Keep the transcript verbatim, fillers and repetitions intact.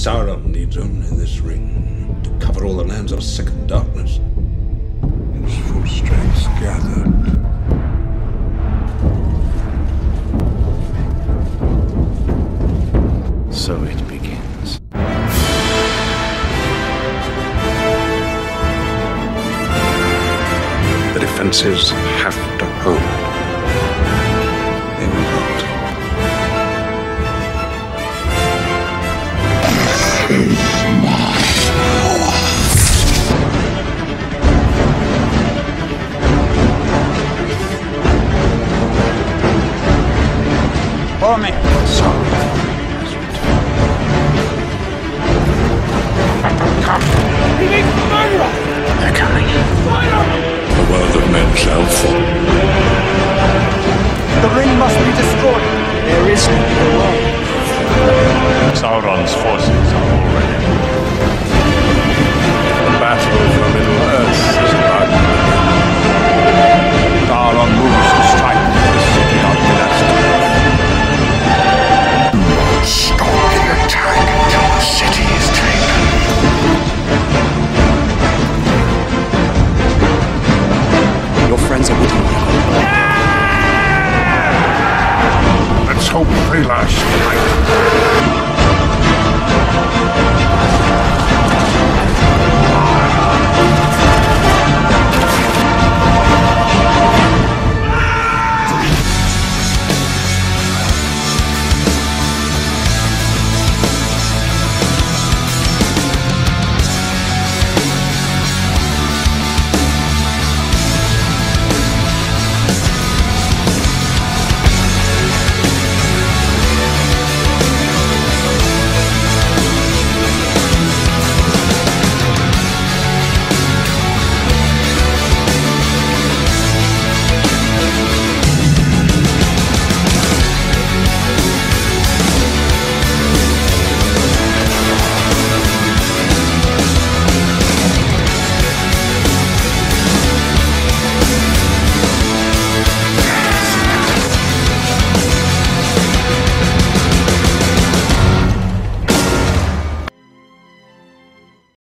Sauron needs only this ring to cover all the lands of second darkness. Its full strength gathered. So it begins. The defenses have to hold. They will not. Follow me. Sauron has returned. Come. He needs to murder us. They're coming. The world of men shall fall. The ring must be destroyed. There is no way. Sauron's forces are already. The battle for Middle-earth is about to begin. Sauron moves to strike the city of Minas Tirith. Stop the attack until the city is taken. Your friends are with you. Let's hope they last tonight.